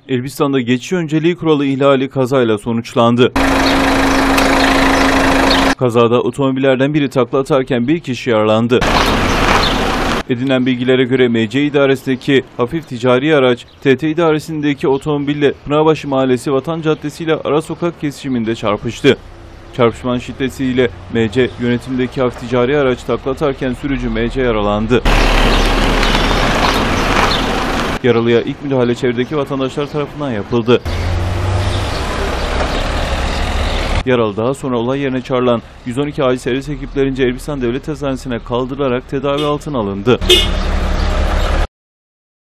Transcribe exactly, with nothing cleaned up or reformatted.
Elbistan'da geçiş önceliği kuralı ihlali kazayla sonuçlandı. Kazada otomobillerden biri takla atarken bir kişi yaralandı. Edinilen bilgilere göre M C idaresindeki hafif ticari araç, T T idaresindeki otomobille Pınarbaşı Mahallesi Vatan Caddesi ile ara sokak kesişiminde çarpıştı. Çarpışmanın şiddetiyle M C yönetimdeki hafif ticari araç takla atarken sürücü M C yaralandı. Yaralıya ilk müdahale çevredeki vatandaşlar tarafından yapıldı. Yaralı daha sonra olay yerine çağrılan yüz on iki acil servis ekiplerince Elbistan Devlet Hastanesi'ne kaldırılarak tedavi altına alındı.